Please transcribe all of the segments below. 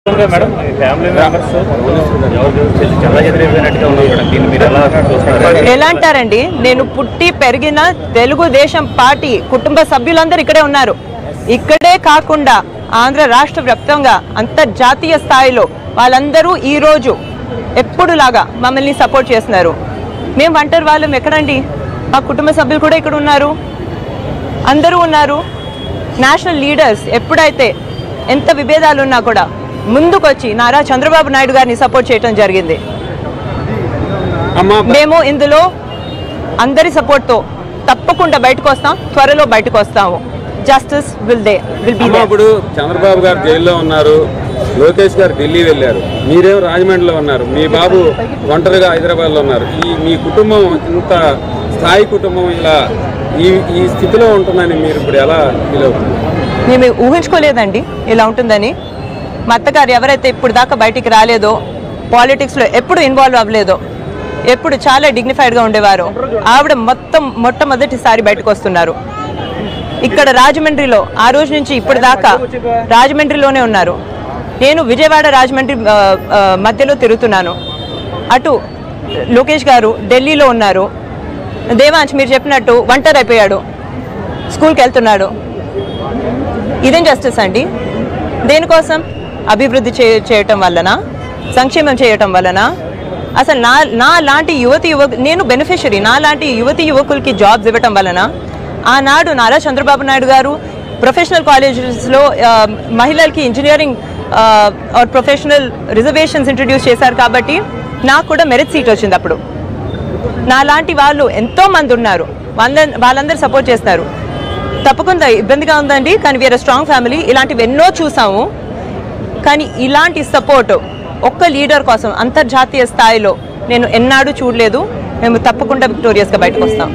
Madam family members చాలా ఎదురైనట్టుగా ఉన్నారు. దీన్ని మీరు ఎలా చూస్తున్నారు? ఎలా అంటారండి, నేను పుట్టి పెరిగిన తెలుగుదేశం పార్టీ కుటుంబ సభ్యులందరూ ఇక్కడే ఉన్నారు. ఇక్కడే కాకుండా ఆంధ్ర రాష్ట్ర వ్యాప్తంగా అంతర్జాతీయ స్థాయిలో వాళ్ళందరూ ఈరోజు ఎప్పుడులాగా మమ్మల్ని సపోర్ట్ చేస్తున్నారు. మేము ఒంటరి వాళ్ళం ఎక్కడండి, మా కుటుంబ సభ్యులు కూడా ఇక్కడ ఉన్నారు, అందరూ ఉన్నారు. నేషనల్ లీడర్స్ ఎప్పుడైతే ఎంత విభేదాలు ఉన్నా కూడా ముందుకొచ్చి నారా చంద్రబాబు నాయుడు గారిని సపోర్ట్ చేయడం జరిగింది. మేము ఇందులో అందరి సపోర్ట్తో తప్పకుండా బయటకు వస్తాం, త్వరలో బయటకు వస్తాము. Justice will be there. ఇప్పుడు చంద్రబాబు గారు జైల్లో ఉన్నారు, లోకేష్ గారు ఢిల్లీ వెళ్ళారు, మీరేమో రాజమండ్రిలో ఉన్నారు, మీ బాబు ఒంటరిగా హైదరాబాద్లో ఉన్నారు. మీ కుటుంబం ఇంత స్థాయి కుటుంబం ఇలా ఈ స్థితిలో ఉంటుందని మీరు ఇప్పుడు ఎలా ఫీల్ అవుతుంది? మేము ఊహించుకోలేదండి ఇలా ఉంటుందని. మా అత్తగారు ఎవరైతే ఇప్పుడు దాకా బయటికి రాలేదో, పాలిటిక్స్లో ఎప్పుడు ఇన్వాల్వ్ అవ్వలేదో, ఎప్పుడు చాలా డిగ్నిఫైడ్గా ఉండేవారు, ఆవిడ మొట్టమొదటిసారి బయటకు వస్తున్నారు. ఇక్కడ రాజమండ్రిలో ఆ రోజు నుంచి ఇప్పుడు దాకా రాజమండ్రిలోనే ఉన్నారు. నేను విజయవాడ రాజమండ్రి మధ్యలో తిరుగుతున్నాను. అటు లోకేష్ గారు ఢిల్లీలో ఉన్నారు. దేవాంశ్ మీరు చెప్పినట్టు ఒంటరి అయిపోయాడు, స్కూల్కి వెళ్తున్నాడు. ఇదేం జస్టిస్ అండి? దేనికోసం? అభివృద్ధి చేయటం వలన, సంక్షేమం చేయటం వలన? అసలు నా లాంటి నేను బెనిఫిషరీ, నా లాంటి యువకులకి జాబ్స్ ఇవ్వటం వలన? ఆనాడు నారా చంద్రబాబు నాయుడు గారు ప్రొఫెషనల్ కాలేజెస్లో మహిళలకి ఇంజనీరింగ్ ప్రొఫెషనల్ రిజర్వేషన్స్ ఇంట్రడ్యూస్ చేశారు కాబట్టి నాకు కూడా మెరిట్ సీట్ వచ్చింది. అప్పుడు నాలాంటి వాళ్ళు ఎంతోమంది ఉన్నారు, వాళ్ళందరూ సపోర్ట్ చేస్తారు. తప్పకుండా ఇబ్బందిగా ఉందండి, కానీ వీఆర్ స్ట్రాంగ్ ఫ్యామిలీ. ఇలాంటివి ఎన్నో చూసాము, కానీ ఇలాంటి సపోర్ట్ ఒక్క లీడర్ కోసం అంతర్జాతీయ స్థాయిలో నేను ఎన్నాడు చూడలేదు. మేము తప్పకుండా విక్టోరియస్గా బయటకు వస్తాం.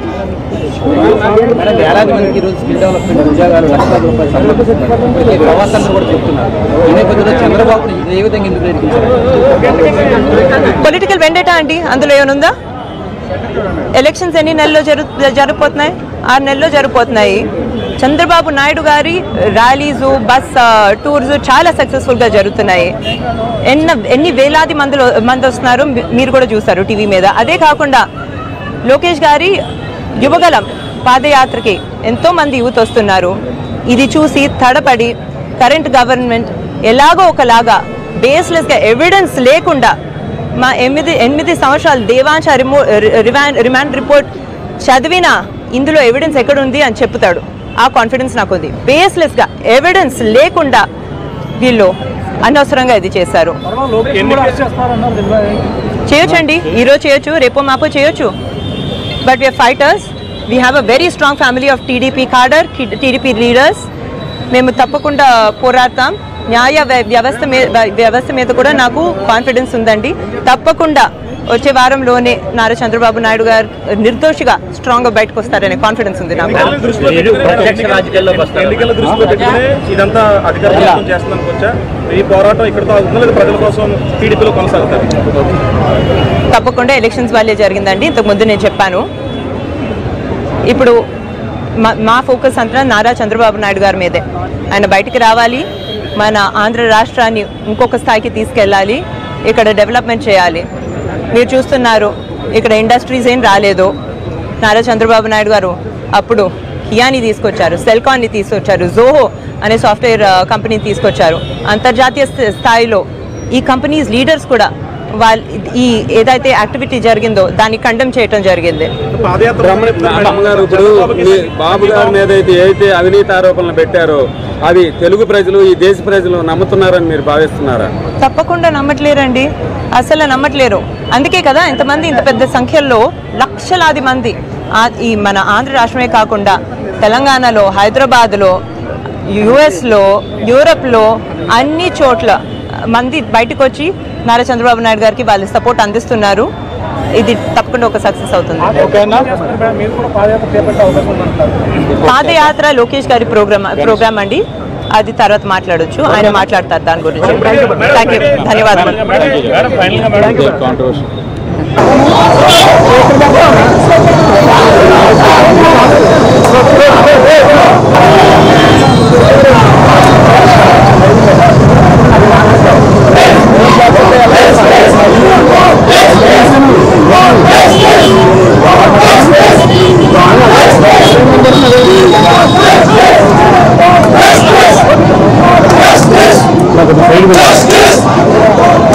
పొలిటికల్ వెండేటా అండి, అందులో ఏమనుందా? ఎలక్షన్స్ ఎన్ని నెలల్లో జరిగిపోతున్నాయి? 6 నెలల్లో జరిగిపోతున్నాయి. చంద్రబాబు నాయుడు గారి ర్యాలీసు, బస్ టూర్స్ చాలా సక్సెస్ఫుల్గా జరుగుతున్నాయి. ఎన్ని వేలాది మంది వస్తున్నారు, మీరు కూడా చూస్తారు టీవీ మీద. అదే కాకుండా లోకేష్ గారి యువగలం పాదయాత్రకి ఎంతోమంది యూత్ వస్తున్నారు. ఇది చూసి తడపడి కరెంట్ గవర్నమెంట్ ఎలాగో ఒకలాగా బేస్లెస్గా ఎవిడెన్స్ లేకుండా మా 8 సంవత్సరాలు దేవాంశ రిమాండ్ రిపోర్ట్ చదివినా ఇందులో ఎవిడెన్స్ ఎక్కడుంది అని చెప్తాడు. ఆ కాన్ఫిడెన్స్ నాకు ఉంది. బేస్లెస్గా ఎవిడెన్స్ లేకుండా వీళ్ళు అనవసరంగా ఇది చేశారు. చేయొచ్చండి, ఈరోజు చేయొచ్చు, రేపో మాపో చేయొచ్చు. But we are fighters. We have a very strong family of TDP cadre, TDP leaders. మేము తప్పకుండా పోరాడతాం. న్యాయ వ్యవస్థ మీద కూడా నాకు కాన్ఫిడెన్స్ ఉందండి. తప్పకుండా వచ్చే వారంలోనే నారా చంద్రబాబు నాయుడు గారు నిర్దోషిగా స్ట్రాంగ్గా బయటకు వస్తారనే కాన్ఫిడెన్స్ ఉంది నాకు. తప్పకుండా ఎలక్షన్స్ వాళ్ళే జరిగిందండి. ఇంతకుముందు నేను చెప్పాను. ఇప్పుడు మా ఫోకస్ అంతా నారా చంద్రబాబు నాయుడు గారి మీదే. ఆయన బయటికి రావాలి, మన ఆంధ్ర రాష్ట్రాన్ని ఇంకొక స్థాయికి తీసుకెళ్ళాలి, ఇక్కడ డెవలప్మెంట్ చేయాలి. మీరు చూస్తున్నారు ఇక్కడ ఇండస్ట్రీస్ ఏం రాలేదు. నారా చంద్రబాబు నాయుడు గారు అప్పుడు కియాని తీసుకొచ్చారు, సెల్కాన్ని తీసుకొచ్చారు, జోహో అనే సాఫ్ట్వేర్ కంపెనీని తీసుకొచ్చారు. అంతర్జాతీయ స్థాయిలో ఈ కంపెనీస్ లీడర్స్ కూడా ఈ ఏదైతే యాక్టివిటీ జరిగిందో దాన్ని కండెమ్ చేయటం జరిగింది. బాబు గారి మీద ఏదైతే అవినీతి ఆరోపణలు పెట్టారో అవి తెలుగు ప్రజలు, ఈ దేశ ప్రజలు నమ్ముతున్నారని మీరు భావిస్తున్నారా? తప్పకుండా నమ్మట్లేరండి, అసలు నమ్మట్లేరు. అందుకే కదా ఇంతమంది, ఇంత పెద్ద సంఖ్యలో లక్షలాది మంది ఈ మన ఆంధ్ర రాష్ట్రమే కాకుండా తెలంగాణలో, హైదరాబాద్లో, యుఎస్లో, యూరప్లో అన్ని చోట్ల మంది బయటకు వచ్చి నారా చంద్రబాబు నాయుడు గారికి వాళ్ళు సపోర్ట్ అందిస్తున్నారు. ఇది తప్పకుండా ఒక సక్సెస్ అవుతుంది. పాదయాత్ర లోకేష్ గారి ప్రోగ్రామ్ అండి, అది తర్వాత మాట్లాడొచ్చు, ఆయన మాట్లాడతారు దాని గురించి. థ్యాంక్ యూ, ధన్యవాదాలు. నాకు సైడ్